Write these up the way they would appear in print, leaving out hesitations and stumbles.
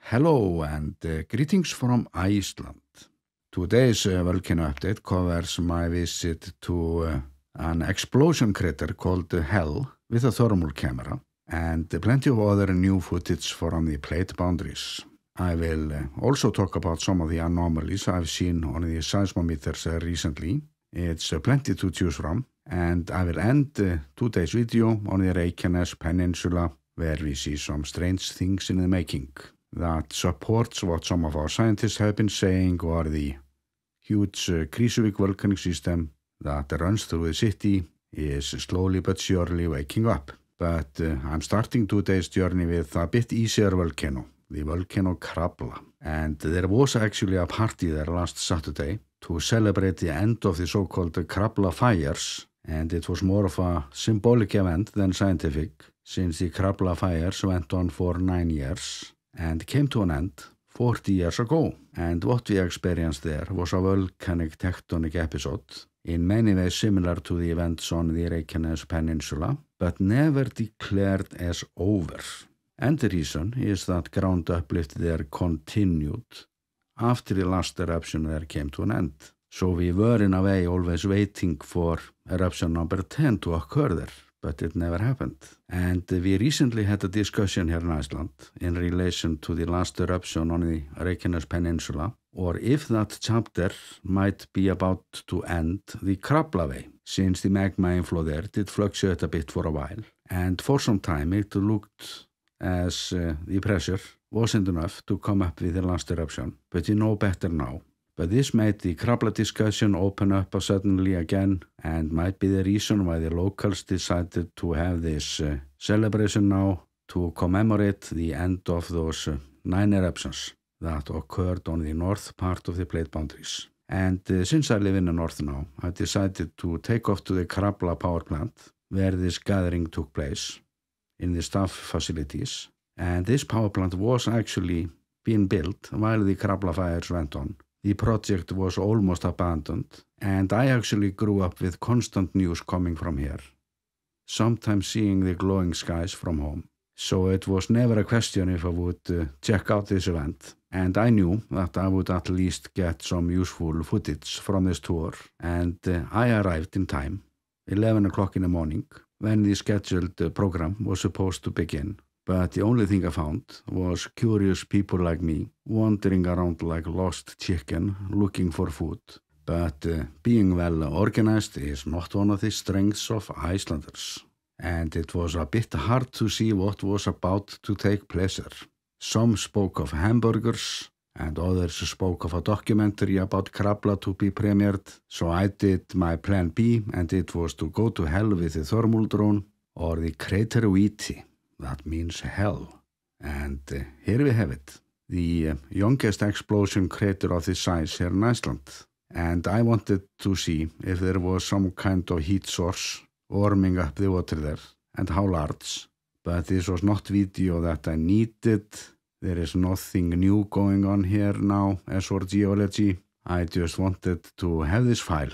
Hello and greetings from Iceland. Today's volcano update covers my visit to an explosion crater called Hell with a thermal camera and plenty of other new footage from the plate boundaries. I will also talk about some of the anomalies I've seen on the seismometers recently. It's plenty to choose from, and I will end today's video on the Reykjanes Peninsula where we see some strange things in the making that supports what some of our scientists have been saying, or the huge Krísuvik volcanic system that runs through the city is slowly but surely waking up. But I'm starting today's journey with a bit easier volcano, the volcano Krafla. And there was actually a party there last Saturday to celebrate the end of the so-called Krafla fires, and it was more of a symbolic event than scientific, since the Krafla fires went on for 9 years and came to an end 40 years ago. And what we experienced there was a volcanic tectonic episode, in many ways similar to the events on the Reykjanes Peninsula, but never declared as over. And the reason is that ground uplift there continued after the last eruption there came to an end. So we were in a way always waiting for eruption number 10 to occur there, but it never happened. And we recently had a discussion here in Iceland in relation to the last eruption on the Reykjanes Peninsula, or if that chapter might be about to end the Krafla way, since the magma inflow there did fluctuate a bit for a while. And for some time it looked as the pressure wasn't enough to come up with the last eruption, but you know better now. But this made the Krafla discussion open up suddenly again, and might be the reason why the locals decided to have this celebration now to commemorate the end of those 9 eruptions that occurred on the north part of the plate boundaries. And since I live in the north now, I decided to take off to the Krafla power plant where this gathering took place in the staff facilities. And this power plant was actually being built while the Krafla fires went on. The project was almost abandoned, and I actually grew up with constant news coming from here, sometimes seeing the glowing skies from home. So it was never a question if I would check out this event, and I knew that I would at least get some useful footage from this tour, and I arrived in time, 11 o'clock in the morning, when the scheduled program was supposed to begin. But the only thing I found was curious people like me wandering around like lost chicken looking for food. But being well organized is not one of the strengths of Icelanders. And it was a bit hard to see what was about to take place there. Some spoke of hamburgers and others spoke of a documentary about Krafla to be premiered. So I did my plan B, and it was to go to hell with the thermal drone, or the Krísuvik. That means hell. And here we have it, the youngest explosion crater of this size here in Iceland. And I wanted to see if there was some kind of heat source warming up the water there, and how large. But this was not video that I needed. There is nothing new going on here now as for geology. I just wanted to have this file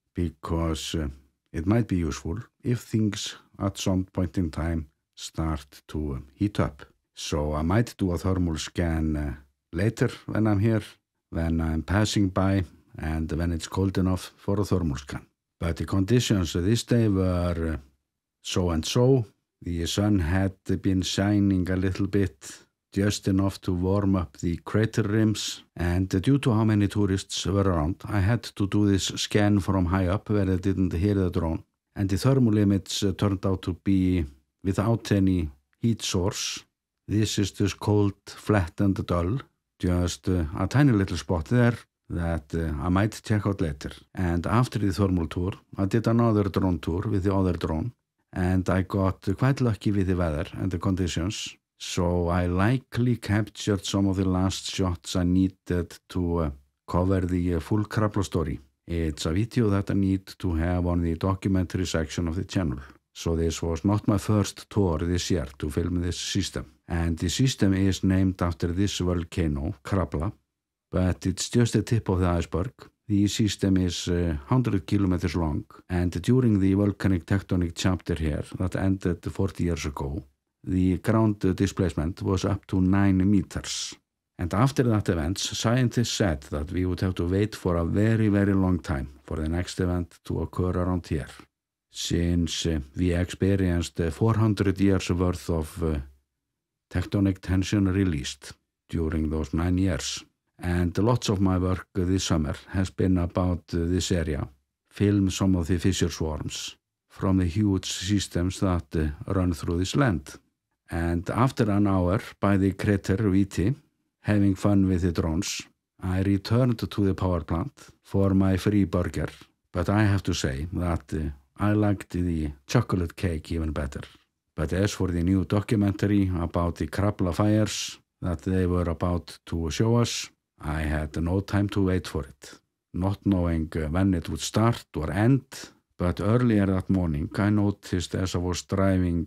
because it might be useful if things at some point in time start to heat up. So I might do a thermal scan later when I'm here, when I'm passing by, and when it's cold enough for a thermal scan. But the conditions this day were so and so. The sun had been shining a little bit, just enough to warm up the crater rims, and due to how many tourists were around, I had to do this scan from high up where I didn't hear the drone. And the thermal image turned out to be without any heat source. This is just cold, flat and dull, just a tiny little spot there that I might check out later. And after the thermal tour, I did another drone tour with the other drone, and I got quite lucky with the weather and the conditions, so I likely captured some of the last shots I needed to cover the full Krafla story. It's a video that I need to have on the documentary section of the channel. So this was not my first tour this year to film this system. And the system is named after this volcano, Krafla, but it's just the tip of the iceberg. The system is 100 kilometers long, and during the volcanic tectonic chapter here that ended 40 years ago, the ground displacement was up to 9 meters. And after that event, scientists said that we would have to wait for a very, very long time for the next event to occur around here, since we experienced 400 years worth of tectonic tension released during those 9 years. And lots of my work this summer has been about this area, film some of the fissure swarms from the huge systems that run through this land. And after an hour by the crater Viti, having fun with the drones, I returned to the power plant for my free burger, but I have to say that I liked the chocolate cake even better. But as for the new documentary about the Krafla fires that they were about to show us, I had no time to wait for it, not knowing when it would start or end. But earlier that morning, I noticed as I was driving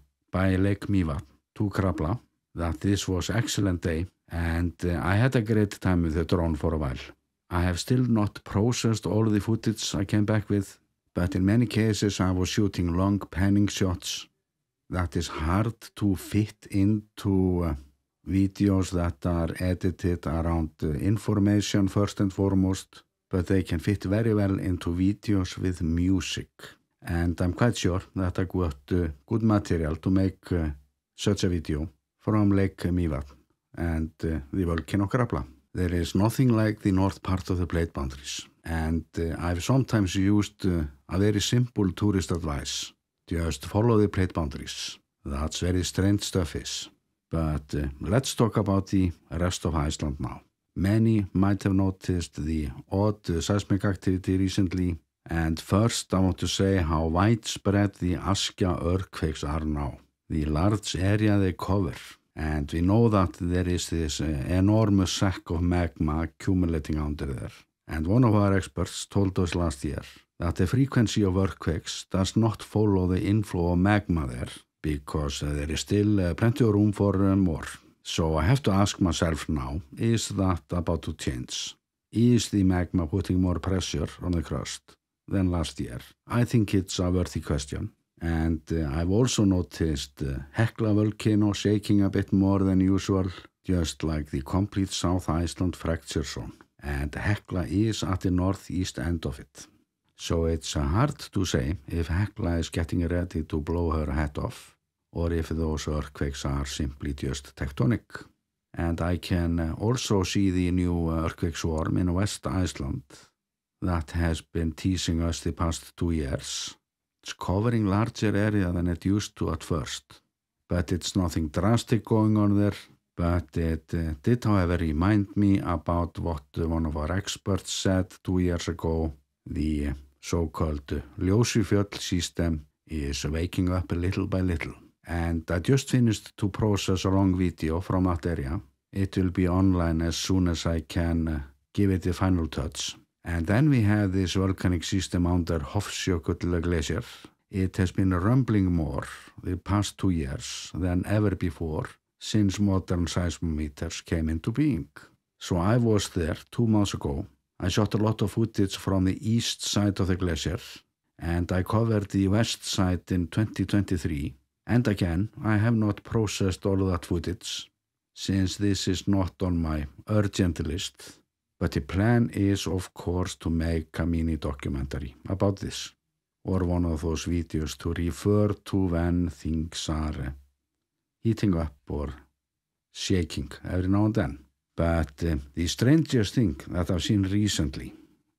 by Lake Mývatn to Krafla that this was an excellent day, and I had a great time with the drone for a while. I have still not processed all the footage I came back with, but in many cases I was shooting long panning shots that is hard to fit into videos that are edited around information first and foremost, but they can fit very well into videos with music. And I'm quite sure that I got good material to make such a video from Lake Mývatn and the volcano Krafla. There is nothing like the north part of the plate boundaries, and I've sometimes used a very simple tourist advice: just follow the plate boundaries. That's very strange stuff is. But let's talk about the rest of Iceland now. Many might have noticed the odd seismic activity recently, and first I want to say how widespread the Askja earthquakes are now. The large area they cover, and we know that there is this enormous sack of magma accumulating under there. And one of our experts told us last year that the frequency of earthquakes does not follow the inflow of magma there, because there is still plenty of room for more. So I have to ask myself now, is that about to change? Is the magma putting more pressure on the crust than last year? I think it's a worthy question. And I've also noticed Hekla volcano shaking a bit more than usual, just like the complete South Iceland fracture zone. And Hekla is at the northeast end of it. So it's hard to say if Hekla is getting ready to blow her head off, or if those earthquakes are simply just tectonic. And I can also see the new earthquake swarm in West Iceland that has been teasing us the past 2 years. It's covering larger area than it used to at first, but it's nothing drastic going on there. But it did, however, remind me about what one of our experts said 2 years ago. The so-called Ljósufjöll system is waking up little by little. And I just finished to process a long video from that area. It will be online as soon as I can give it the final touch. And then we have this volcanic system under Hofsjökull glacier. It has been rumbling more the past 2 years than ever before since modern seismometers came into being. So I was there 2 months ago. I shot a lot of footage from the east side of the glacier, and I covered the west side in 2023. And again, I have not processed all of that footage, since this is not on my urgent list. But the plan is, of course, to make a mini documentary about this, or one of those videos to refer to when things are heating up or shaking every now and then. But the strangest thing that I've seen recently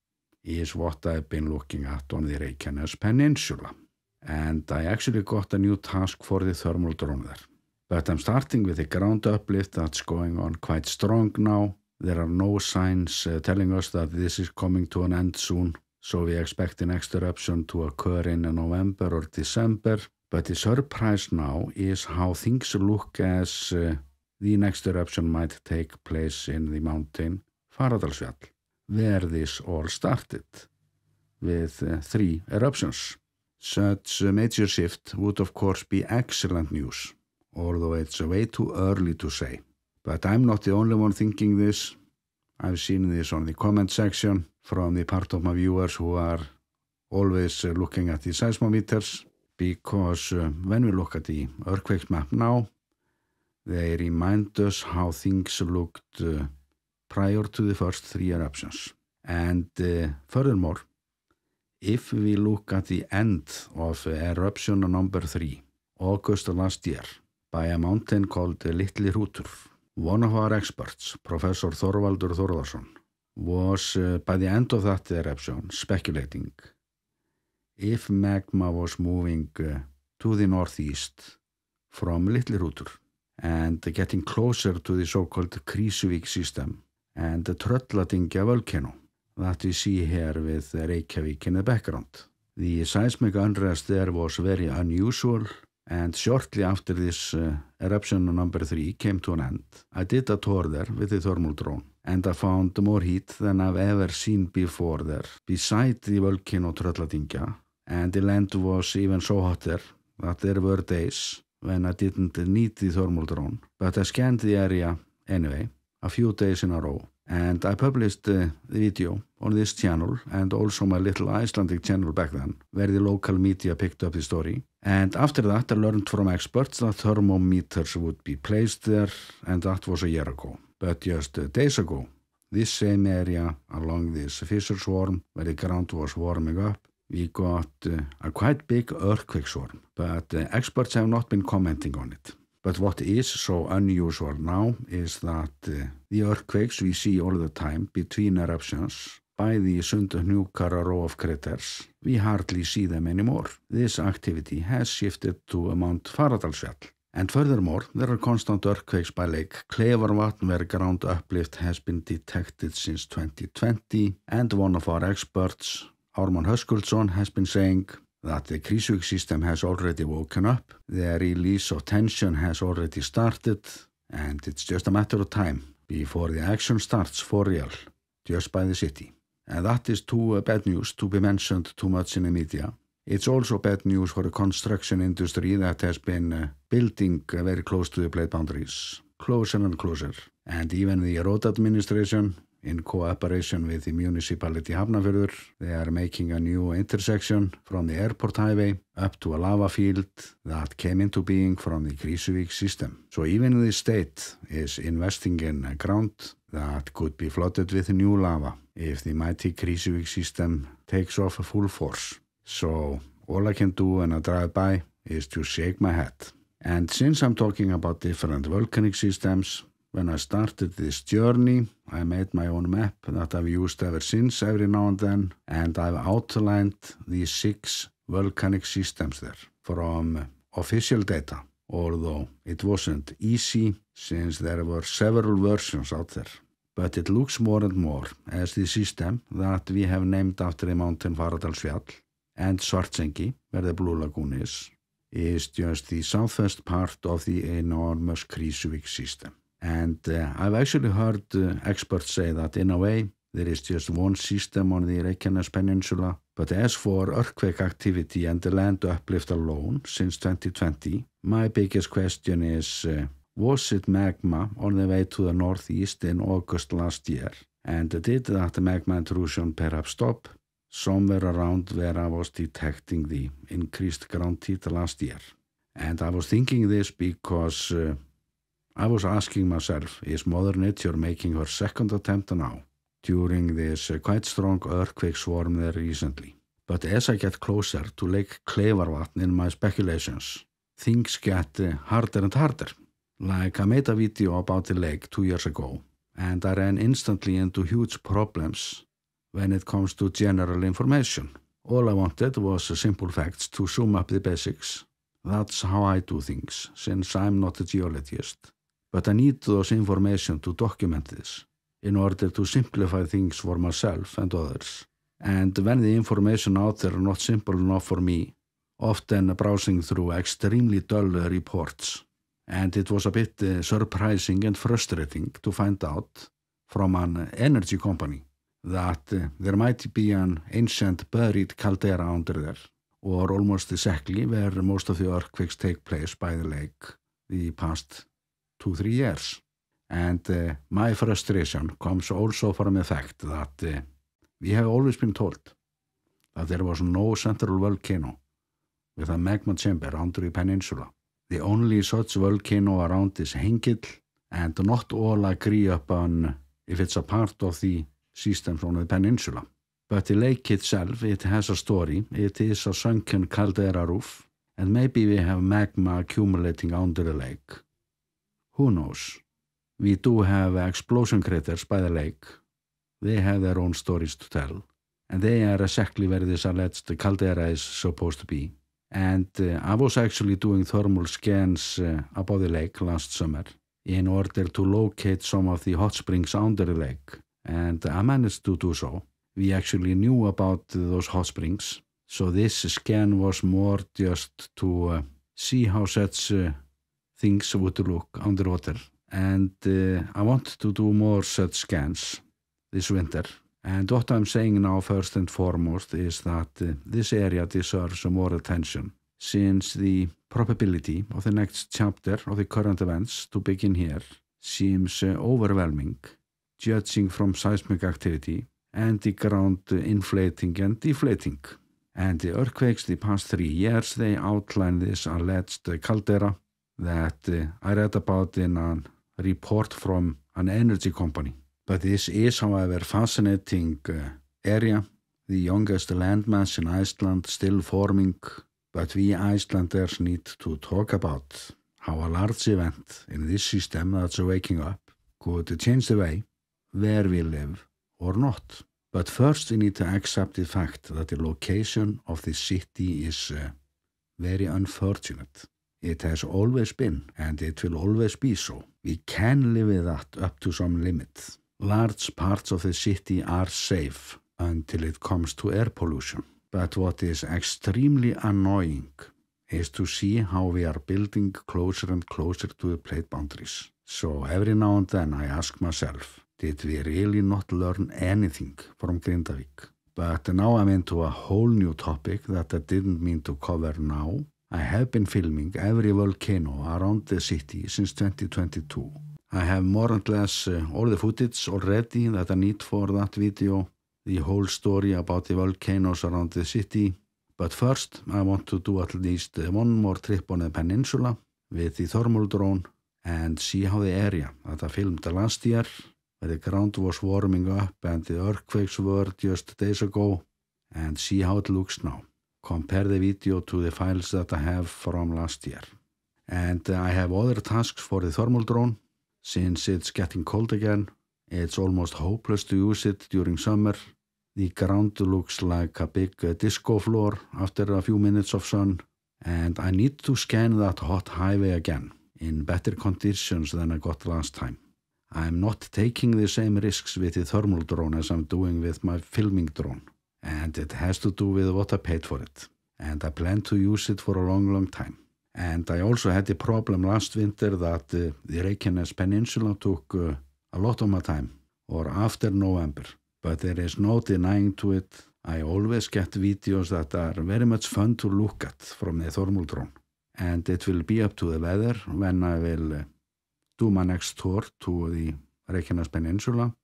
is what I've been looking at on the Reykjanes Peninsula. And I actually got a new task for the thermal drone there. But I'm starting with the ground uplift that's going on quite strong now. There are no signs telling us that this is coming to an end soon. So we expect the next eruption to occur in November or December. But the surprise now is how things look as the next eruption might take place in the mountain Fagradalsfjall, where this all started, with 3 eruptions. Such a major shift would of course be excellent news, although it's way too early to say. But I'm not the only one thinking this. I've seen this on the comment section from the part of my viewers who are always looking at the seismometers, because when we look at the earthquake map now, They remind us how things looked prior to the first 3 eruptions. And furthermore, if we look at the end of eruption number 3, August last year, by a mountain called Litli Hrútur, one of our experts, Professor Þorvaldur Þórðarson, was by the end of that eruption speculating if magma was moving to the northeast from Litli Hrútur and getting closer to the so-called Krísuvik system and the Trölladyngja volcano that we see here with Reykjavík in the background. The seismic unrest there was very unusual, and shortly after this eruption number 3 came to an end, I did a tour there with the thermal drone, and I found more heat than I've ever seen before there, beside the volcano Trölladyngja, and the land was even so hot there that there were days when I didn't need the thermal drone, but I scanned the area anyway, a few days in a row. And I published the video on this channel and also my little Icelandic channel back then, where the local media picked up the story. And after that, I learned from experts that thermometers would be placed there, and that was a year ago. But just days ago, this same area along this fissure swarm, where the ground was warming up, we got a quite big earthquake swarm. But experts have not been commenting on it. But what is so unusual now is that the earthquakes we see all the time between eruptions by the Sundahnúkar row of craters, we hardly see them anymore. This activity has shifted to Mount Fagradalsfjall. And furthermore, there are constant earthquakes by Lake Klefarvatn where ground uplift has been detected since 2020. And one of our experts, Ármann Höskuldsson, has been saying that the Krísuvik system has already woken up, the release of tension has already started, and it's just a matter of time before the action starts for real, just by the city. And that is too bad news to be mentioned too much in the media. It's also bad news for the construction industry that has been building very close to the plate boundaries, closer and closer. And even the road administration, in cooperation with the municipality Hafnarfjörður, they are making a new intersection from the airport highway up to a lava field that came into being from the Krísuvik system. So even the state is investing in ground that could be flooded with new lava if the mighty Krísuvik system takes off full force. So all I can do when I drive by is to shake my head. And since I'm talking about different volcanic systems, when I started this journey, I made my own map that I've used ever since every now and then, and I've outlined these 6 volcanic systems there from official data, although it wasn't easy since there were several versions out there. But it looks more and more as the system that we have named after the mountain Fagradalsfjall and Svartsengi, where the Blue Lagoon is just the southwest part of the enormous Krísuvik system. And I've actually heard experts say that in a way there is just one system on the Reykjanes Peninsula, but as for earthquake activity and the land uplift alone since 2020, my biggest question is, was it magma on the way to the northeast in August last year? And did that magma intrusion perhaps stop somewhere around where I was detecting the increased ground heat last year? And I was thinking this because I was asking myself, is Mother Nature making her second attempt now during this quite strong earthquake swarm there recently? But as I get closer to Lake Klefarvatn in my speculations, things get harder and harder. Like I made a video about the lake 2 years ago, and I ran instantly into huge problems when it comes to general information. All I wanted was simple facts to sum up the basics. That's how I do things, since I'm not a geologist. But I need those information to document this in order to simplify things for myself and others. And when the information out there are not simple enough for me, often browsing through extremely dull reports. And it was a bit surprising and frustrating to find out from an energy company that there might be an ancient buried caldera under there, or almost exactly where most of the earthquakes take place by the lake the past 2-3 years. And my frustration comes also from the fact that we have always been told that there was no central volcano with a magma chamber under the peninsula. The only such volcano around is Hengill, and not all agree upon if it's a part of the system from the peninsula. But the lake itself, it has a story. It is a sunken caldera roof, and maybe we have magma accumulating under the lake. Who knows? We do have explosion craters by the lake. They have their own stories to tell, and they are exactly where this alleged caldera is supposed to be. And I was actually doing thermal scans above the lake last summer in order to locate some of the hot springs under the lake, and I managed to do so. We actually knew about those hot springs, so this scan was more just to see how such things would look underwater. And I want to do more such scans this winter. And what I'm saying now first and foremost is that this area deserves more attention, since the probability of the next chapter of the current events to begin here seems overwhelming, judging from seismic activity and the ground inflating and deflating. And the earthquakes the past 3 years, they outline this alleged caldera that I read about in a report from an energy company. But this is, however, fascinating area, the youngest landmass in Iceland still forming, but we Icelanders need to talk about how a large event in this system that's waking up could change the way where we live or not. But first we need to accept the fact that the location of the city is very unfortunate. It has always been, and it will always be so. We can live with that up to some limit. Large parts of the city are safe until it comes to air pollution. But what is extremely annoying is to see how we are building closer and closer to the plate boundaries. So every now and then I ask myself, did we really not learn anything from Grindavik? But now I'm into a whole new topic that I didn't mean to cover now. I have been filming every volcano around the city since 2022. I have more or less all the footage already that I need for that video, the whole story about the volcanoes around the city. But first, I want to do at least one more trip on the peninsula with the thermal drone and see how the area that I filmed last year, where the ground was warming up and the earthquakes were just days ago, and see how it looks now. Compare the video to the files that I have from last year. And I have other tasks for the thermal drone. Since it's getting cold again, it's almost hopeless to use it during summer. The ground looks like a big disco floor after a few minutes of sun, and I need to scan that hot highway again in better conditions than I got last time. I'm not taking the same risks with the thermal drone as I'm doing with my filming drone, and it has to do with what I paid for it, and I plan to use it for a long time. And I also had the problem last winter that the Reykjanes Peninsula took a lot of my time, or after November. But there is no denying to it. I always get videos that are very much fun to look at from the thermal drone. And it will be up to the weather when I will do my next tour to the Reykjanes Peninsula.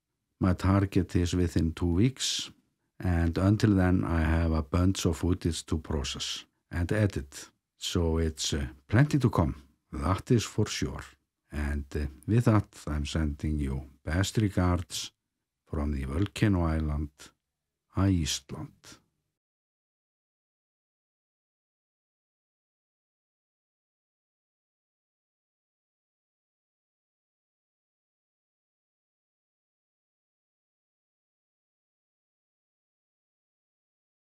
My target is within 2 weeks. And until then, I have a bunch of footage to process and edit. So it's plenty to come, that is for sure. And with that, I'm sending you best regards from the volcano island, Iceland.